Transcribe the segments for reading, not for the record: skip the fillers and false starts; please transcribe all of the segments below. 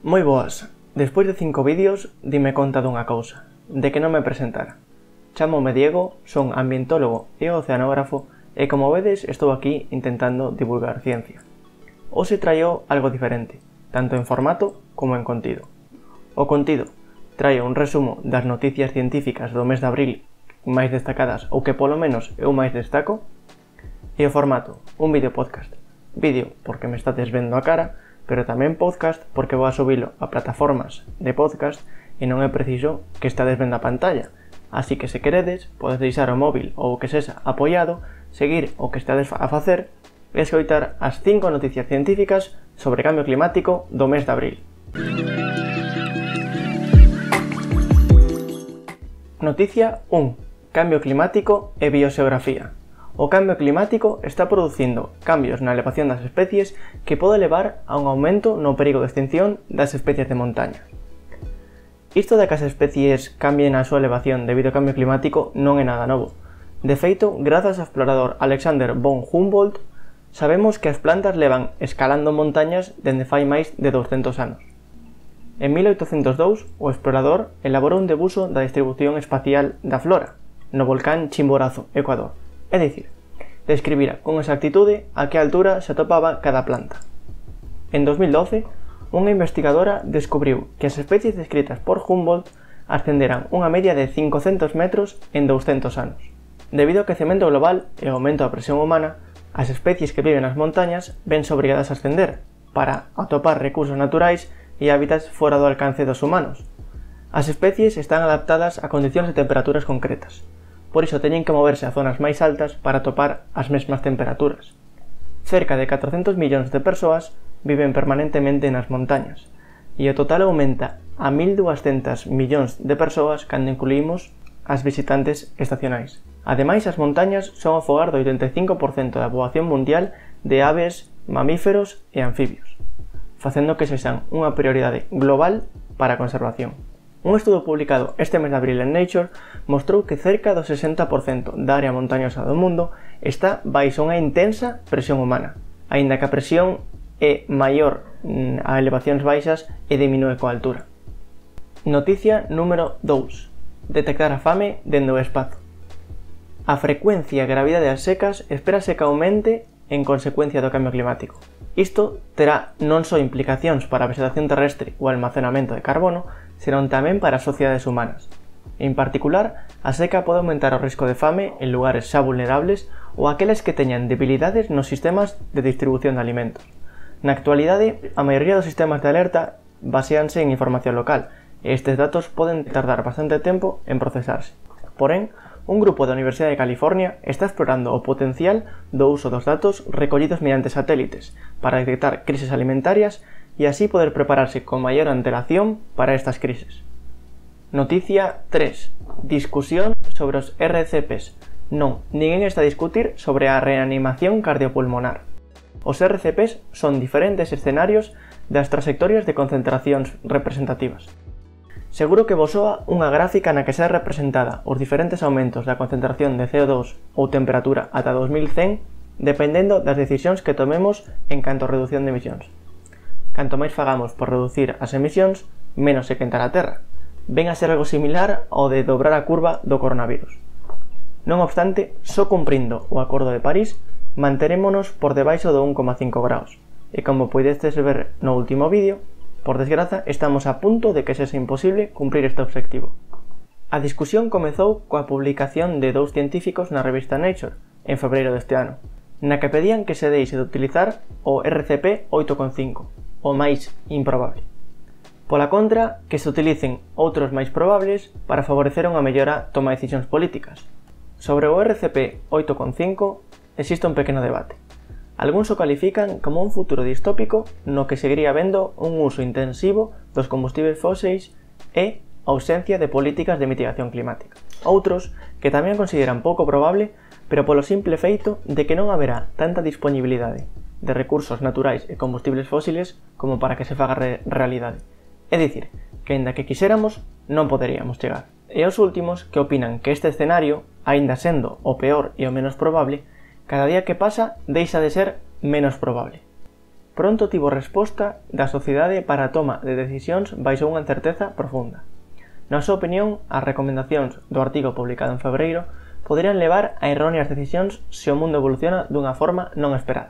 Moi boas, despois de 5 vídeos dime conta dunha cousa, de que non me presentara. Chámome Diego, son ambientólogo e oceanógrafo e como vedes estou aquí intentando divulgar ciencia. Hoxe traio algo diferente, tanto en formato como en contido. O contido traio un resumo das noticias científicas do mes de abril máis destacadas ou que polo menos eu máis destaco, e o formato, un vídeo podcast. Vídeo porque me estades vendo a cara, pero tamén podcast porque vou a subilo a plataformas de podcast e non é preciso que estades vendo a pantalla. Así que se queredes, podes deixar o móvil ou o que sexa apoiado, seguir o que estades a facer e escoitar as 5 noticias científicas sobre cambio climático do mes de abril. Noticia 1. Cambio climático e bioxeografía. O cambio climático está producindo cambios na elevación das especies que pode levar a un aumento no perigo de extinción das especies de montaña. Isto de que as especies cambien a súa elevación debido ao cambio climático non é nada novo. De feito, grazas ao explorador Alexander von Humboldt, sabemos que as plantas levan escalando montañas dende fai máis de 200 anos. En 1802, o explorador elaborou un debuxo da distribución espacial da flora no volcán Chimborazo, Ecuador. É dicir, describira con exactitude a que altura se atopaba cada planta. En 2012, unha investigadora descubriu que as especies descritas por Humboldt ascenderan unha media de 500 metros en 200 anos. Debido ao quecemento global e ao aumento da presión humana, as especies que viven nas montañas vense obrigadas a ascender para atopar recursos naturais e hábitats fora do alcance dos humanos. As especies están adaptadas a condicións de temperaturas concretas. Por iso teñen que moverse a zonas máis altas para atopar as mesmas temperaturas. Cerca de 400 millóns de persoas viven permanentemente nas montañas, e o total aumenta a 1.200 millóns de persoas cando incluímos as visitantes estacionais. Ademais, as montañas son o fogar do 85% da poboación mundial de aves, mamíferos e anfibios, facendo que sexan unha prioridade global para a conservación. Un estudo publicado este mes de abril en Nature mostrou que cerca do 60% da área montañosa do mundo está baixo unha intensa presión humana, aínda que a presión é maior a elevacións baixas e diminúe coa altura. Noticia número 2. Detectar a fame dende o espazo. A frecuencia e gravidade das secas espérase que aumente en consecuencia do cambio climático. Isto terá non só implicacións para a vegetación terrestre ou almacenamento de carbono, senón tamén para as sociedades humanas. En particular, a seca pode aumentar o risco de fame en lugares xa vulnerables ou aqueles que teñan debilidades nos sistemas de distribución de alimentos. Na actualidade, a maioría dos sistemas de alerta baseanse en información local, e estes datos poden tardar bastante tempo en procesarse. Porén, un grupo da Universidade de California está explorando o potencial do uso dos datos recollidos mediante satélites para detectar crises alimentarias e así poder prepararse con maior antelación para estas crises. Noticia 3. Discusión sobre os RCPs. Non, ninguén está a discutir sobre a reanimación cardiopulmonar. Os RCPs son diferentes escenarios das trayectorias de concentracións representativas. Seguro que vos soa unha gráfica na que se é representada os diferentes aumentos da concentración de CO2 ou temperatura ata 2100 dependendo das decisións que tomemos en canto a reducción de emisións. Canto máis fagamos por reducir as emisións, menos se quentará a Terra. Ven a ser algo similar ao de dobrar a curva do coronavirus. Non obstante, só cumprindo o Acordo de París, manterémonos por debaixo do 1,5 graus. E como podestes ver no último vídeo, por desgraza, estamos a punto de que sexa imposible cumprir este objetivo. A discusión comezou coa publicación de 2 científicos na revista Nature, en febreiro deste ano, na que pedían que se deixe de utilizar o RCP 8,5, o máis improbable. Pola contra, que se utilicen outros máis probables para favorecer unha mellora toma de decisións políticas. Sobre o RCP 8,5 existe un pequeno debate. Algúns o califican como un futuro distópico no que seguiría habendo un uso intensivo dos combustibles fósiles e ausencia de políticas de mitigación climática. Outros, que tamén consideran pouco probable, pero polo simple feito de que non haberá tanta disponibilidade de recursos naturais e combustibles fósiles como para que se faga realidade. É dicir, que aínda que quixéramos, non poderíamos chegar. E os últimos, que opinan que este escenario, aínda sendo o peor e o menos probable, cada día que pasa deixa de ser menos probable. pronto tivo resposta da sociedade para a toma de decisións baixo unha incerteza profunda. Na súa opinión, as recomendacións do artigo publicado en febreiro poderían levar a erróneas decisións se o mundo evoluciona dunha forma non esperada.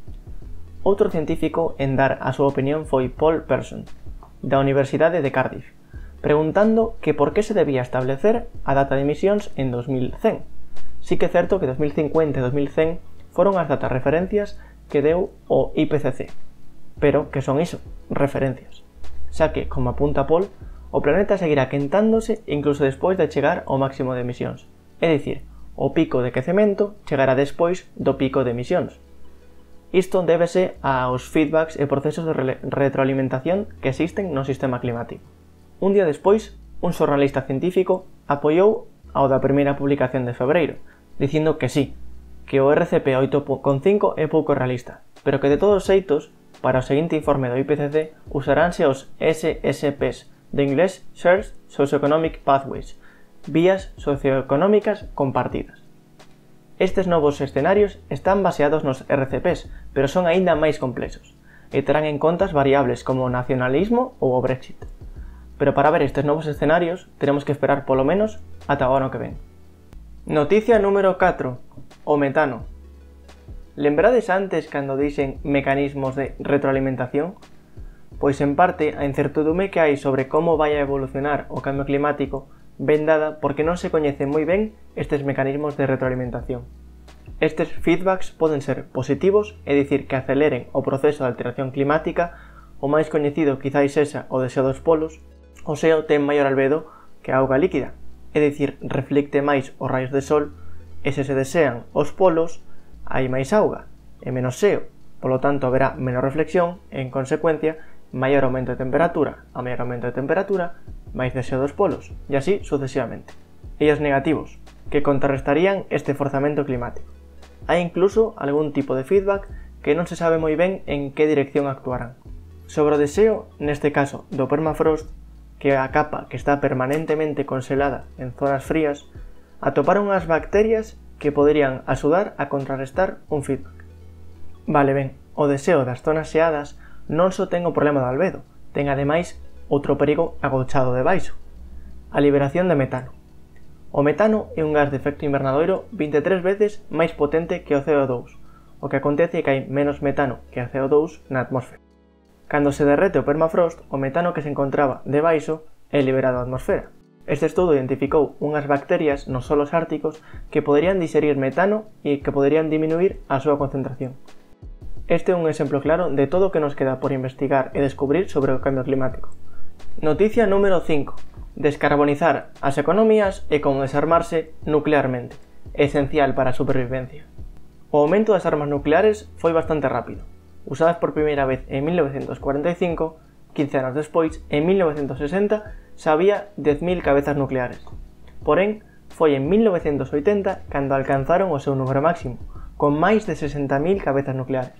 Outro científico en dar a súa opinión foi Paul Person, da Universidade de Cardiff, preguntando que por que se debía establecer a data de emisións en 2100. Sí que é certo que 2050 e 2100 foron as datas referencias que deu o IPCC, pero que son iso, referencias, xa que, como apunta Paul, o planeta seguirá quentándose incluso despois de chegar ao máximo de emisións, é dicir, o pico de quecemento chegará despois do pico de emisións. Isto débese aos feedbacks e procesos de retroalimentación que existen no sistema climático. Un día despois, un xornalista científico apoiou ao da primeira publicación de febreiro, dicindo que sí, que o RCP 8.5 é pouco realista, pero que de todos os xeitos, para o seguinte informe do IPCC usaránse os SSPs, de inglés Shared Socioeconomic Pathways, vías socioeconómicas compartidas. Estes novos escenarios están baseados nos RCPs, pero son aínda máis complexos, e terán en conta variables como o nacionalismo ou o Brexit. Pero para ver estes novos escenarios, teremos que esperar polo menos ata o ano que ven. Noticia número 4. O metano. Lembrades antes cando dixen mecanismos de retroalimentación? Pois en parte a incertidume que hai sobre como vai a evolucionar o cambio climático ven dada porque non se coñecen moi ben estes mecanismos de retroalimentación. Estes feedbacks poden ser positivos, é dicir que aceleren o proceso de alteración climática, o máis coñecido quizáis sexa o deseo dos polos. O xeo ten maior albedo que a auga líquida, é dicir, reflicte máis os raios de sol, e se se desean os polos, hai máis auga e menos xeo, polo tanto haberá menos reflexión e, en consecuencia, maior aumento de temperatura, a maior aumento de temperatura, máis deseo dos polos, e así sucesivamente. E os negativos, que contrarrestarían este forzamento climático. Hai incluso algún tipo de feedback que non se sabe moi ben en que dirección actuarán. Sobre o deseo, neste caso do permafrost, que é a capa que está permanentemente congelada en zonas frías, atoparon unhas bacterias que poderían axudar a contrarrestar un feedback. Vale ben, o deseo das zonas xeadas non só ten o problema do albedo, ten ademais outro perigo agochado debaixo, a liberación de metano. O metano é un gas de efecto invernadoiro 23 veces máis potente que o CO2, o que acontece é que hai menos metano que a CO2 na atmosfera. Cando se derrete o permafrost, o metano que se encontraba debaixo é liberado á atmosfera. Este estudo identificou unhas bacterias nos solos árticos que poderían digerir metano e que poderían diminuir a súa concentración. Este é un exemplo claro de todo o que nos queda por investigar e descubrir sobre o cambio climático. Noticia número 5. Descarbonizar as economías e como desarmarse nuclearmente, esencial para a supervivencia. O aumento das armas nucleares foi bastante rápido. Usadas por primeira vez en 1945, 15 anos despois, en 1960, xa había 10.000 cabezas nucleares. Porén, foi en 1980 cando alcanzaron o seu número máximo, con máis de 60.000 cabezas nucleares.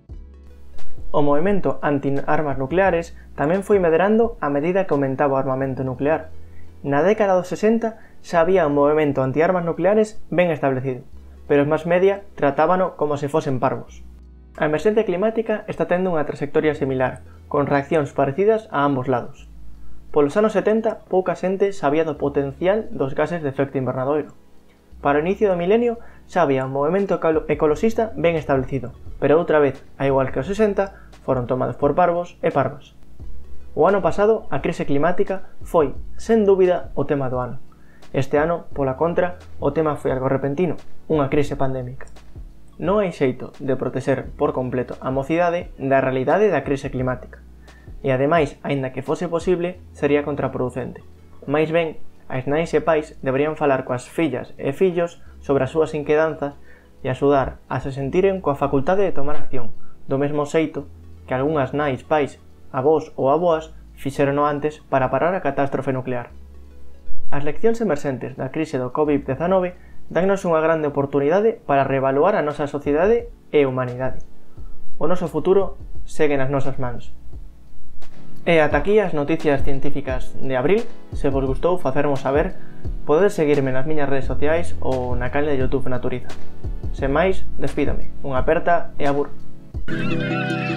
O movemento anti-armas nucleares tamén foi medrando a medida que aumentaba o armamento nuclear. Na década dos 60 xa había un movemento anti-armas nucleares ben establecido, pero os máis media tratábano como se fosen parvos. A emerxencia climática está tendo unha trayectoria similar, con reaccións parecidas a ambos lados. Polos anos 70, pouca xente sabía do potencial dos gases de efecto invernadoiro. Para o inicio do milenio xa había un movemento ecoloxista ben establecido, pero outra vez, a igual que os 60, foron tomados por parvos e parvas. O ano pasado, a crise climática foi, sen dúbida, o tema do ano. Este ano, pola contra, o tema foi algo repentino, unha crise pandémica. Non hai xeito de protexer por completo a mocidade da realidade da crise climática. E ademais, aínda que fose posible, sería contraproducente. Mais ben, as nais e pais deberían falar coas fillas e fillos sobre as súas inquedanzas e axudar a se sentiren coa facultade de tomar acción, do mesmo xeito que algunhas nais, pais, avós ou avoas fixeron antes para parar a catástrofe nuclear. As leccións emerxentes da crise do COVID-19 dannos unha grande oportunidade para reevaluar a nosa sociedade e humanidade. O noso futuro segue nas nosas mans. E ata aquí as noticias científicas de abril. Se vos gustou facermos saber, podedes seguirme nas miñas redes sociais ou na canle de YouTube Naturiza. Sen máis, despídame. Unha aperta e abur.